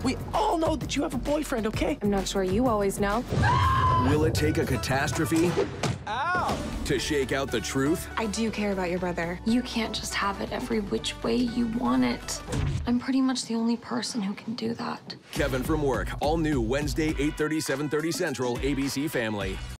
We all know that you have a boyfriend, okay? I'm not sure you always know. Will it take a catastrophe Ow! to shake out the truth? I do care about your brother. You can't just have it every which way you want it. I'm pretty much the only person who can do that. Kevin from Work, all new Wednesday, 8:30, 7:30 Central, ABC Family.